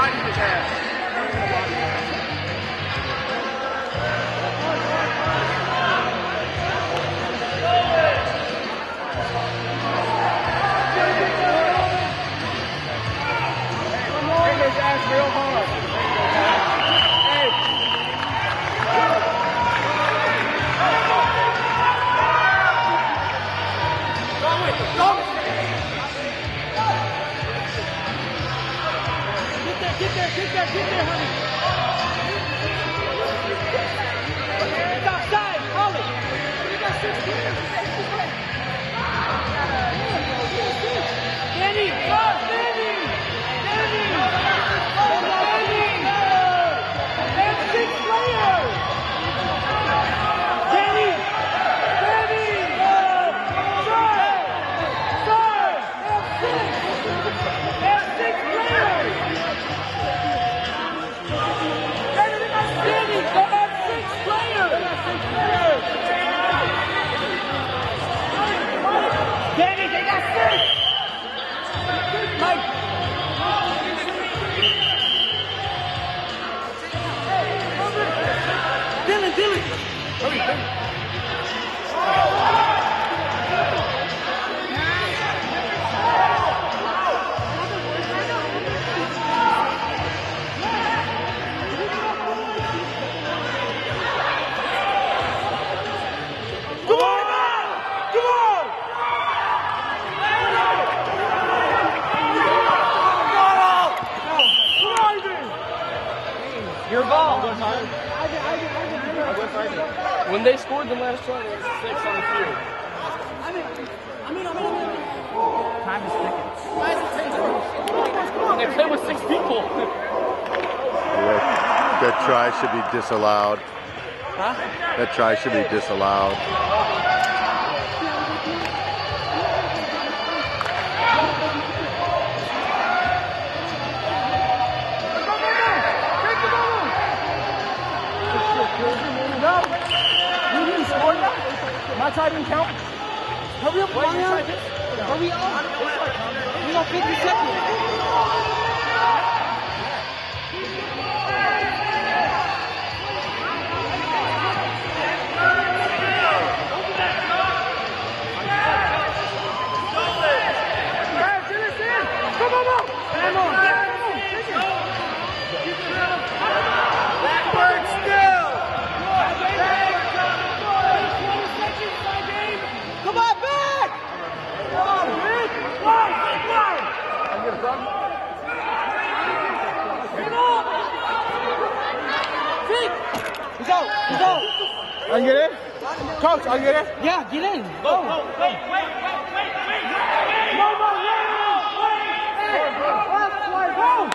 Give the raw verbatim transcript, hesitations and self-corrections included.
body his ass. Hit his ass real hard. Hey. Go with it. Go with it. Get there, get there, get there, get there, honey. Stop, side, Holly. You got six players. Danny, go, Danny. Danny. Danny. That's six players. Danny. Danny. Sir. Sir. That's six. That's six players. Danny, they got Danny. They got six players. Danny, they got six. Mike. Dylan, Dylan. Hurry, hurry. Come on! Come on! Your ball. When they scored the last try, there was six on the field. I mean, I mean, I mean, time is ticking. Why is it taking? They play with six people. That try should be disallowed. Huh? That try should be disallowed. No! You didn't score that? My tie didn't count? Hurry up, Ryan! Hurry up! We got fifty seconds! Come on, come on! Backward still! Come on, back! Come on, man! Line, line! Get up! Zeke! He's out, he's out! I can get in? Coach, I can get in? Yeah, get in. Go, go, wait, wait, wait, wait, wait, wait! No, no, wait, wait! Hey, last play, go!